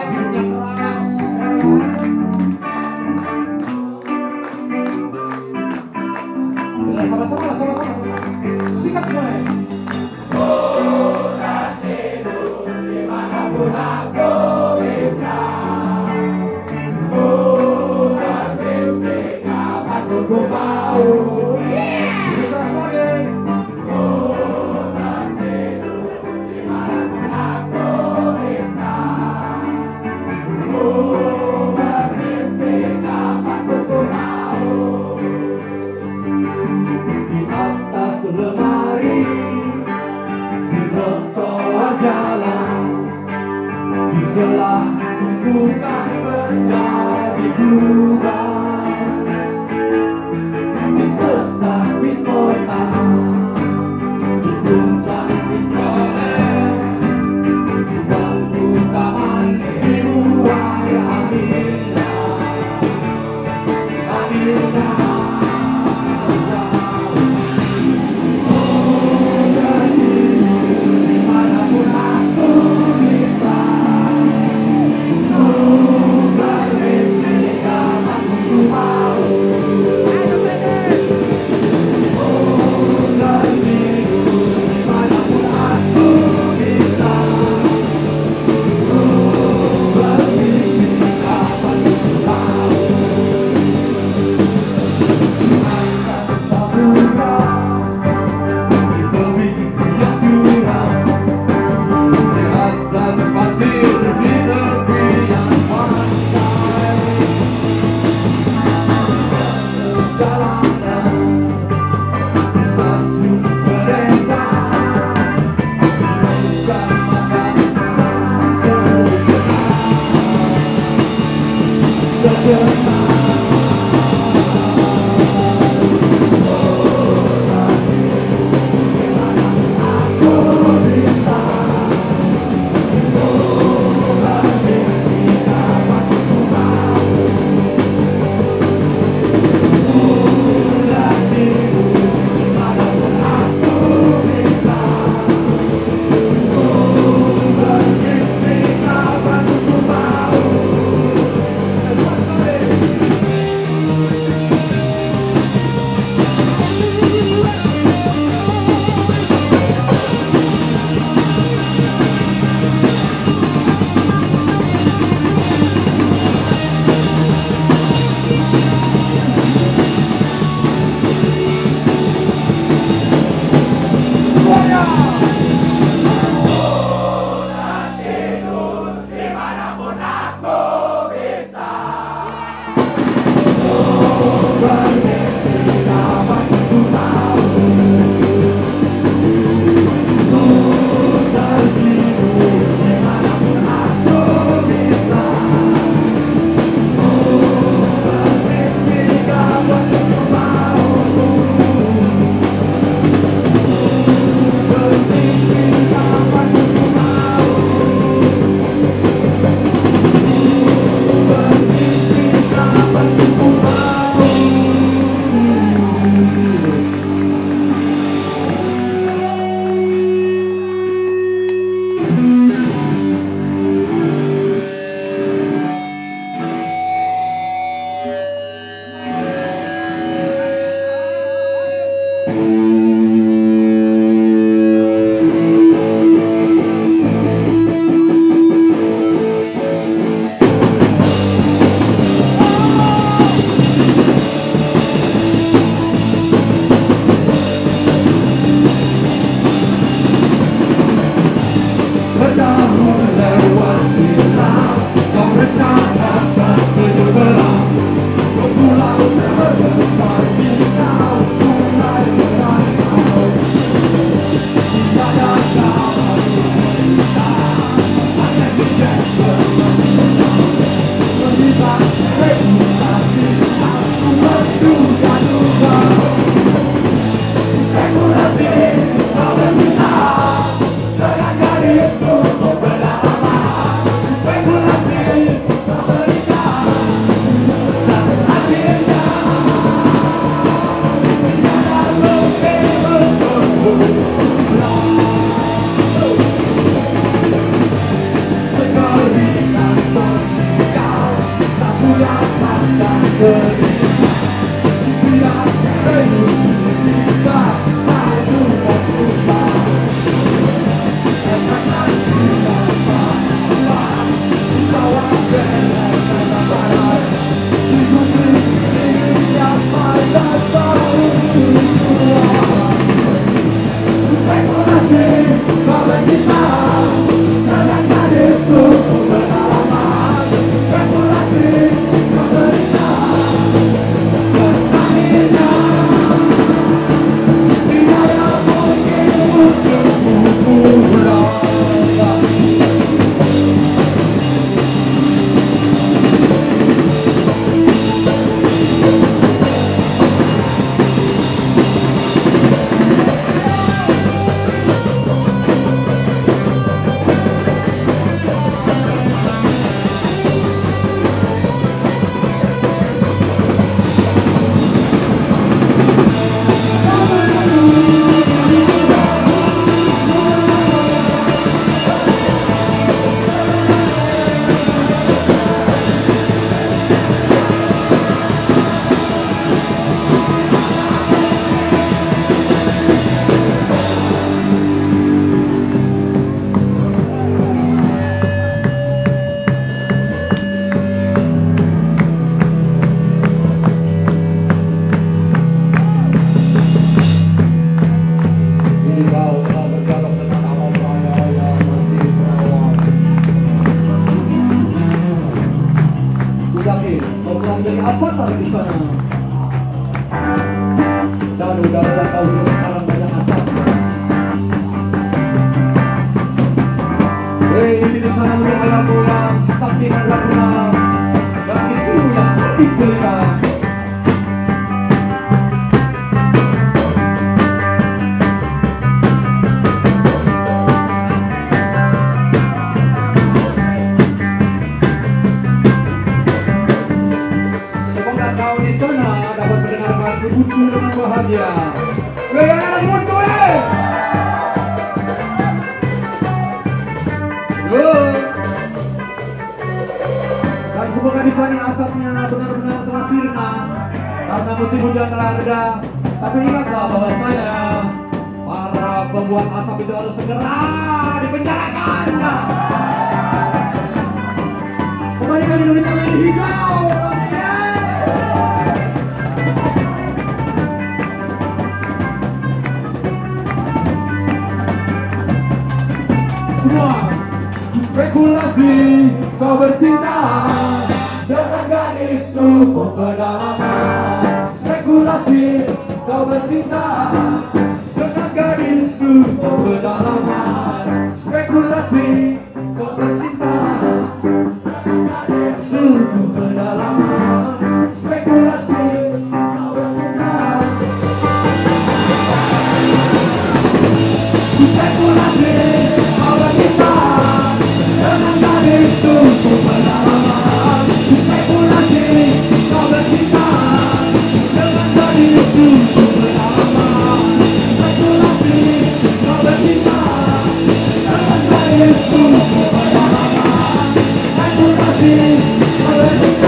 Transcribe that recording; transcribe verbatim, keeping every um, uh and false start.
Hey! avatar di sana. Dan udara kau sekarang banyak asap. Hei, ini di sana udah kayak pulang, sakit dan pulang. Dan itu yang lebih cerita. Buku dengan bahagia. Goyangan mutu eh. Dan semoga di sana asapnya benar-benar telah sirna karena musim hujan telah reda. Tapi ingatlah bahwasanya para pembuat asap itu harus segera dipenjarakan. Kembalikan Indonesia menjadi hijau. Semua spekulasi kau bercinta dengan gadis suku pedalaman. Spekulasi kau bercinta dengan gadis suku pedalaman. Spekulasi kau bercinta dengan gadis suku pedalaman. Spekulasi kau bercinta. Spekulasi dengan gadis suku pedalaman. Spekulasi kau bercinta dengan gadis suku pedalaman. Spekulasi kau bercinta dengan gadis suku pedalaman. Spekulasi kau bercinta